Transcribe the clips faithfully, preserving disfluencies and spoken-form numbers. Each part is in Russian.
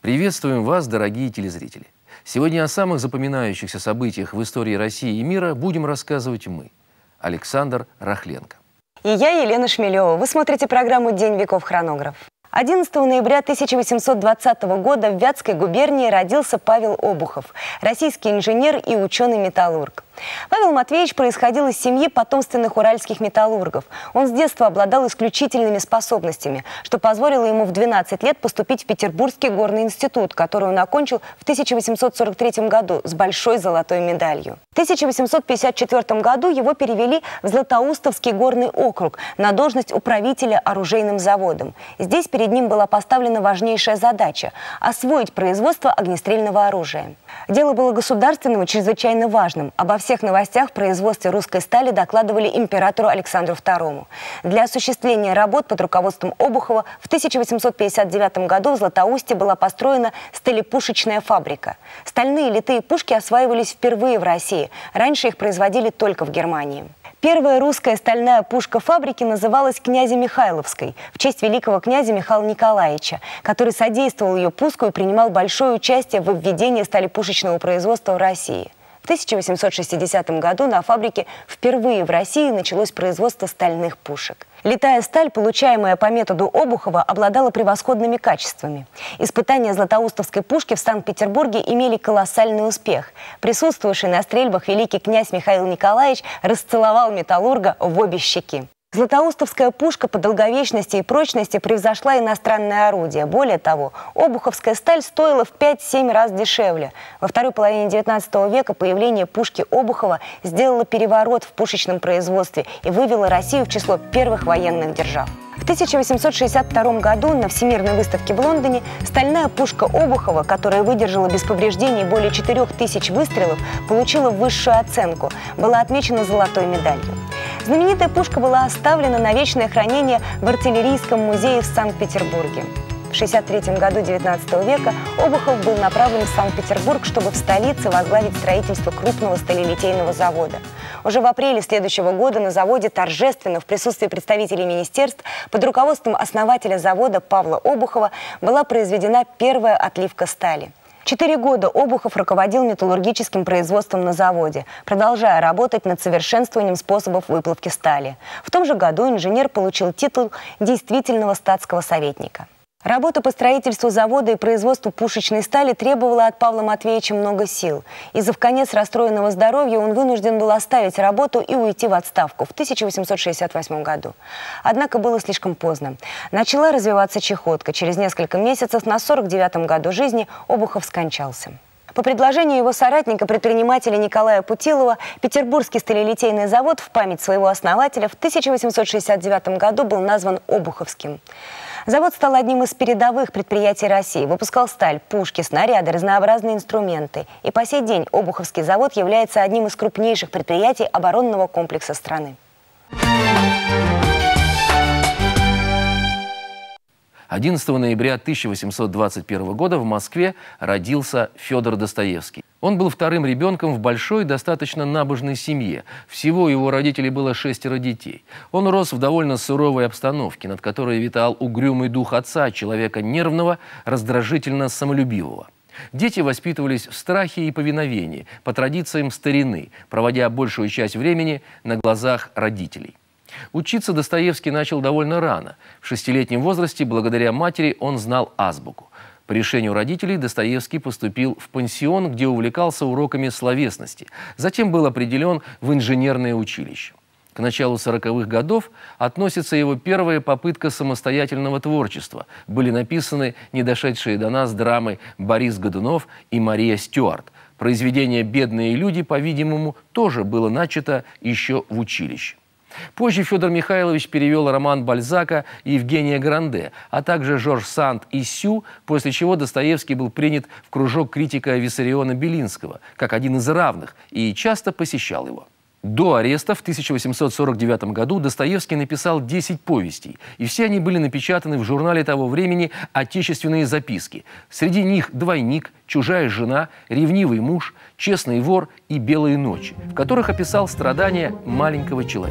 Приветствуем вас, дорогие телезрители! Сегодня о самых запоминающихся событиях в истории России и мира будем рассказывать мы, Александр Рахленко. И я, Елена Шмелева. Вы смотрите программу «День веков. Хронограф». одиннадцатого ноября тысяча восемьсот двадцатого года в Вятской губернии родился Павел Обухов, российский инженер и ученый-металлург. Павел Матвеевич происходил из семьи потомственных уральских металлургов. Он с детства обладал исключительными способностями, что позволило ему в двенадцать лет поступить в Петербургский горный институт, который он окончил в тысяча восемьсот сорок третьем году с большой золотой медалью. В тысяча восемьсот пятьдесят четвёртом году его перевели в Златоустовский горный округ на должность управителя оружейным заводом. Здесь перед ним была поставлена важнейшая задача – освоить производство огнестрельного оружия. Дело было государственным и чрезвычайно важным. Обо всем Во всех новостях в производстве русской стали докладывали императору Александру второму. Для осуществления работ под руководством Обухова в тысяча восемьсот пятьдесят девятом году в Златоусте была построена сталепушечная фабрика. Стальные литые пушки осваивались впервые в России. Раньше их производили только в Германии. Первая русская стальная пушка фабрики называлась «Князя Михайловской» в честь великого князя Михаила Николаевича, который содействовал ее пуску и принимал большое участие в введении сталепушечного производства в России. В тысяча восемьсот шестидесятом году на фабрике впервые в России началось производство стальных пушек. Литая сталь, получаемая по методу Обухова, обладала превосходными качествами. Испытания златоустовской пушки в Санкт-Петербурге имели колоссальный успех. Присутствовавший на стрельбах великий князь Михаил Николаевич расцеловал металлурга в обе щеки. Златоустовская пушка по долговечности и прочности превзошла иностранное орудие. Более того, обуховская сталь стоила в пять-семь раз дешевле. Во второй половине девятнадцатого века появление пушки Обухова сделало переворот в пушечном производстве и вывело Россию в число первых военных держав. В тысяча восемьсот шестьдесят втором году на Всемирной выставке в Лондоне стальная пушка Обухова, которая выдержала без повреждений более четырёх тысяч выстрелов, получила высшую оценку, была отмечена золотой медалью. Знаменитая пушка была оставлена на вечное хранение в артиллерийском музее в Санкт-Петербурге. В шестьдесят третьем году девятнадцатого века Обухов был направлен в Санкт-Петербург, чтобы в столице возглавить строительство крупного сталелитейного завода. Уже в апреле следующего года на заводе торжественно в присутствии представителей министерств под руководством основателя завода Павла Обухова была произведена первая отливка стали. Четыре года Обухов руководил металлургическим производством на заводе, продолжая работать над совершенствованием способов выплавки стали. В том же году инженер получил титул действительного статского советника. Работа по строительству завода и производству пушечной стали требовала от Павла Матвеевича много сил. Из-за вконец расстроенного здоровья он вынужден был оставить работу и уйти в отставку в тысяча восемьсот шестьдесят восьмом году. Однако было слишком поздно. Начала развиваться чехотка. Через несколько месяцев на сорок девятом году жизни Обухов скончался. По предложению его соратника, предпринимателя Николая Путилова, Петербургский сталелитейный завод в память своего основателя в тысяча восемьсот шестьдесят девятом году был назван Обуховским. Завод стал одним из передовых предприятий России, выпускал сталь, пушки, снаряды, разнообразные инструменты. И по сей день Обуховский завод является одним из крупнейших предприятий оборонного комплекса страны. одиннадцатого ноября тысяча восемьсот двадцать первого года в Москве родился Федор Достоевский. Он был вторым ребенком в большой, достаточно набожной семье. Всего у его родителей было шестеро детей. Он рос в довольно суровой обстановке, над которой витал угрюмый дух отца, человека нервного, раздражительно самолюбивого. Дети воспитывались в страхе и повиновении, по традициям старины, проводя большую часть времени на глазах родителей. Учиться Достоевский начал довольно рано. В шестилетнем возрасте, благодаря матери, он знал азбуку. По решению родителей Достоевский поступил в пансион, где увлекался уроками словесности. Затем был определен в инженерное училище. К началу сороковых годов относится его первая попытка самостоятельного творчества. Были написаны не дошедшие до нас драмы «Борис Годунов» и «Мария Стюарт». Произведение «Бедные люди», по-видимому, тоже было начато еще в училище. Позже Федор Михайлович перевел роман Бальзака и Евгения Гранде, а также Жорж Санд и Сю, после чего Достоевский был принят в кружок критика Виссариона Белинского, как один из равных, и часто посещал его. До ареста в тысяча восемьсот сорок девятом году Достоевский написал десять повестей, и все они были напечатаны в журнале того времени «Отечественные записки». Среди них «Двойник», «Чужая жена», «Ревнивый муж», «Честный вор» и «Белые ночи», в которых описал страдания маленького человека.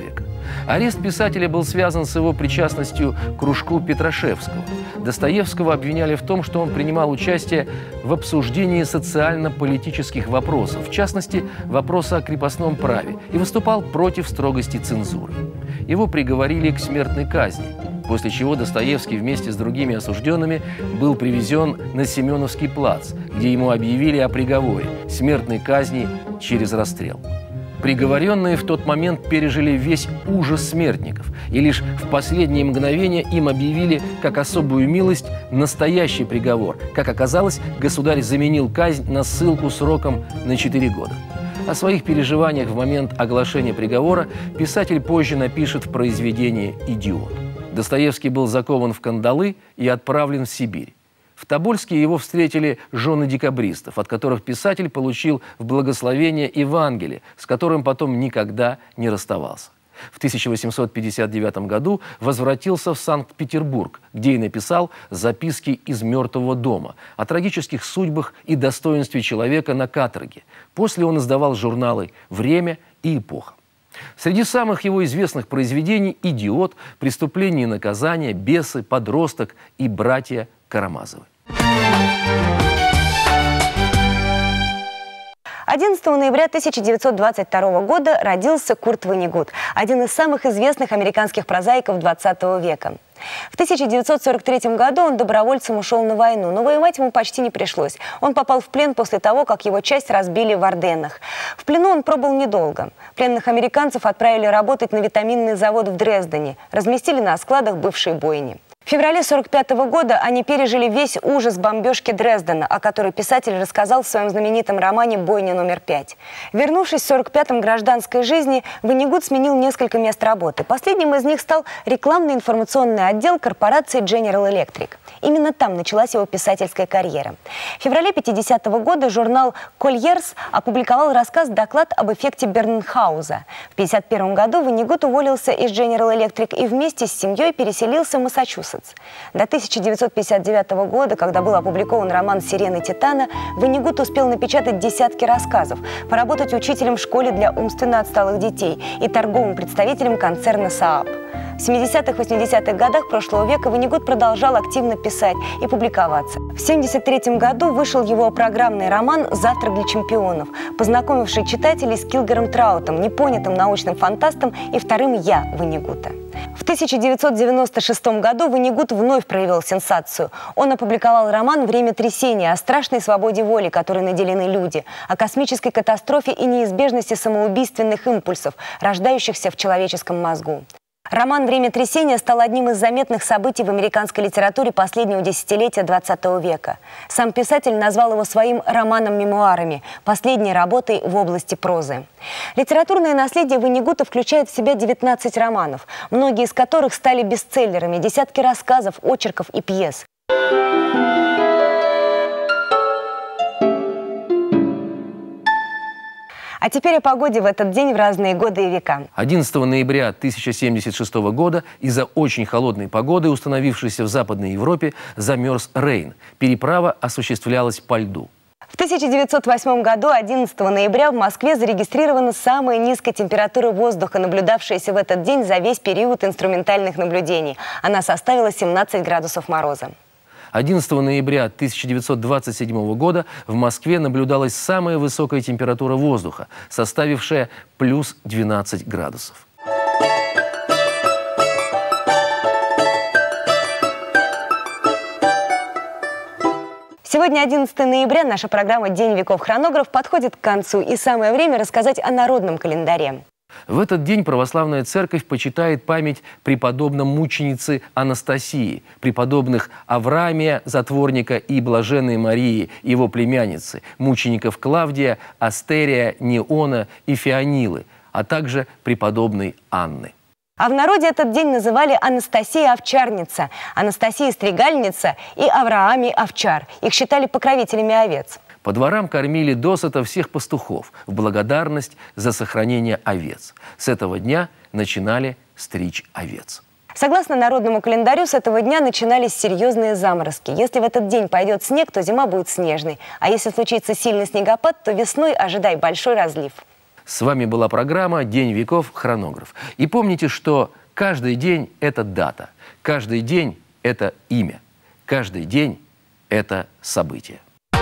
Арест писателя был связан с его причастностью к кружку Петрашевского. Достоевского обвиняли в том, что он принимал участие в обсуждении социально-политических вопросов, в частности, вопроса о крепостном праве, и выступал против строгости цензуры. Его приговорили к смертной казни, после чего Достоевский вместе с другими осужденными был привезен на Семеновский плац, где ему объявили о приговоре – смертной казни через расстрел. Приговоренные в тот момент пережили весь ужас смертников, и лишь в последние мгновения им объявили как особую милость настоящий приговор. Как оказалось, государь заменил казнь на ссылку сроком на четыре года. О своих переживаниях в момент оглашения приговора писатель позже напишет в произведении «Идиот». Достоевский был закован в кандалы и отправлен в Сибирь. В Тобольске его встретили жены декабристов, от которых писатель получил в благословение Евангелие, с которым потом никогда не расставался. В тысяча восемьсот пятьдесят девятом году возвратился в Санкт-Петербург, где и написал «Записки из мертвого дома» о трагических судьбах и достоинстве человека на каторге. После он издавал журналы «Время» и «Эпоха». Среди самых его известных произведений «Идиот», «Преступление и наказание», «Бесы», «Подросток» и «Братья Карамазовы». одиннадцатого ноября тысяча девятьсот двадцать второго года родился Курт Воннегут, один из самых известных американских прозаиков двадцатого века. В тысяча девятьсот сорок третьем году он добровольцем ушел на войну, но воевать ему почти не пришлось. Он попал в плен после того, как его часть разбили в Арденнах. В плену он пробыл недолго. Пленных американцев отправили работать на витаминный завод в Дрездене, разместили на складах бывшей бойни. В феврале сорок пятого года они пережили весь ужас бомбежки Дрездена, о которой писатель рассказал в своем знаменитом романе «Бойня номер пять». Вернувшись в сорок пятом гражданской жизни, Воннегут сменил несколько мест работы. Последним из них стал рекламный информационный отдел корпорации General Electric. Именно там началась его писательская карьера. В феврале пятидесятого года журнал «Кольерс» опубликовал рассказ «Доклад об эффекте Бернхауза». В пятьдесят первом году Воннегут уволился из General Electric и вместе с семьей переселился в Массачусетс. До тысяча девятьсот пятьдесят девятого года, когда был опубликован роман «Сирены Титана», Воннегут успел напечатать десятки рассказов, поработать учителем в школе для умственно отсталых детей и торговым представителем концерна «Сааб». В семидесятых-восьмидесятых годах прошлого века Воннегут продолжал активно писать и публиковаться. В семьдесят третьем году вышел его программный роман «Завтрак для чемпионов», познакомивший читателей с Килгором Траутом, непонятым научным фантастом и вторым «Я» Воннегута. В тысяча девятьсот девяносто шестом году Воннегут вновь проявил сенсацию. Он опубликовал роман «Время трясения» о страшной свободе воли, которой наделены люди, о космической катастрофе и неизбежности самоубийственных импульсов, рождающихся в человеческом мозгу. Роман «Время трясения» стал одним из заметных событий в американской литературе последнего десятилетия двадцатого века. Сам писатель назвал его своим романом-мемуарами, последней работой в области прозы. Литературное наследие Воннегута включает в себя девятнадцать романов, многие из которых стали бестселлерами, десятки рассказов, очерков и пьес. А теперь о погоде в этот день в разные годы и века. одиннадцатого ноября тысяча семьдесят шестого года из-за очень холодной погоды, установившейся в Западной Европе, замерз Рейн. Переправа осуществлялась по льду. В тысяча девятьсот восьмом году, одиннадцатого ноября, в Москве зарегистрирована самая низкая температура воздуха, наблюдавшаяся в этот день за весь период инструментальных наблюдений. Она составила семнадцать градусов мороза. одиннадцатого ноября тысяча девятьсот двадцать седьмого года в Москве наблюдалась самая высокая температура воздуха, составившая плюс двенадцать градусов. Сегодня, одиннадцатого ноября, наша программа «День веков хронограф» подходит к концу, и самое время рассказать о народном календаре. В этот день православная церковь почитает память преподобной мученицы Анастасии, преподобных Авраамия, затворника, и блаженной Марии, его племянницы, мучеников Клавдия, Астерия, Неона и Феонилы, а также преподобной Анны. А в народе этот день называли Анастасия Овчарница, Анастасия Стригальница и Авраамий Овчар. Их считали покровителями овец. По дворам кормили досыта всех пастухов в благодарность за сохранение овец. С этого дня начинали стричь овец. Согласно народному календарю, с этого дня начинались серьезные заморозки. Если в этот день пойдет снег, то зима будет снежной. А если случится сильный снегопад, то весной ожидай большой разлив. С вами была программа «День веков. Хронограф». И помните, что каждый день – это дата, каждый день – это имя, каждый день – это событие.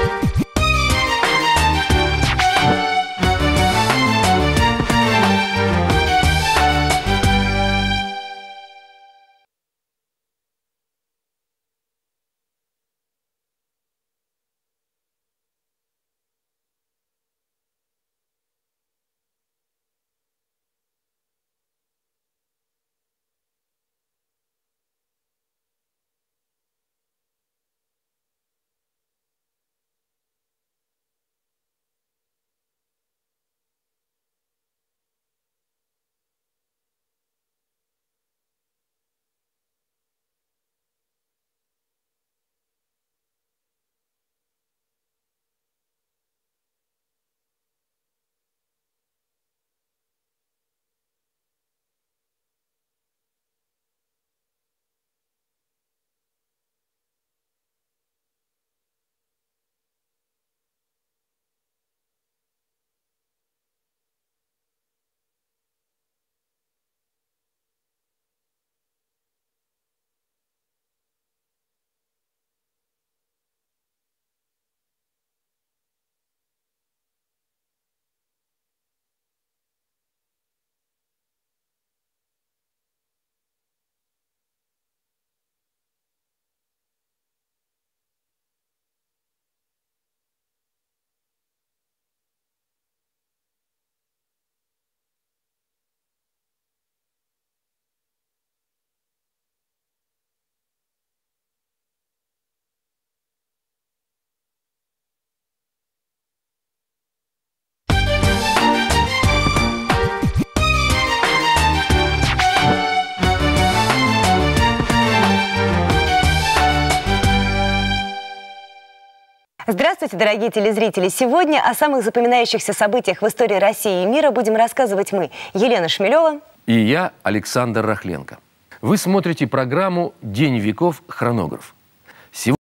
Здравствуйте, дорогие телезрители! Сегодня о самых запоминающихся событиях в истории России и мира будем рассказывать мы, Елена Шмелева и я, Александр Рахленко. Вы смотрите программу «День веков. Хронограф».